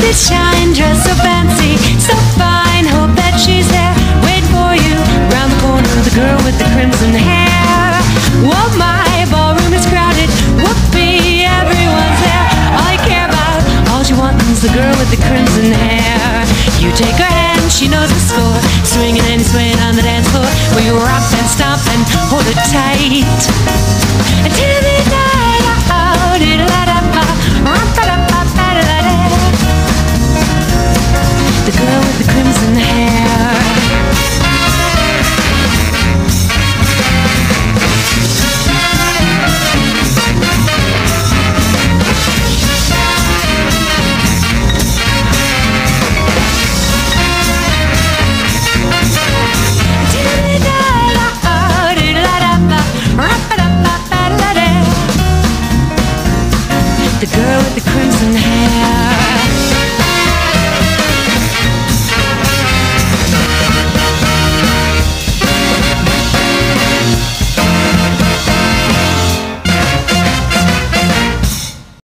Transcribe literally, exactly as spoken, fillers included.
shine, dressed so fancy, so fine. Hope that she's there, waiting for you. Round the corner, the girl with the crimson hair. Oh, my ballroom is crowded. Whoopee, everyone's there. All I care about, all she wants is the girl with the crimson hair. You take her hand, she knows the score. Swinging and swaying on the dance floor. We rock and stomp and hold her tight. Until the night, oh, diddle-da-da-ba, rum-ba-da-ba-ba-da-da-da. The girl with the crimson hair. The girl with the crimson hair.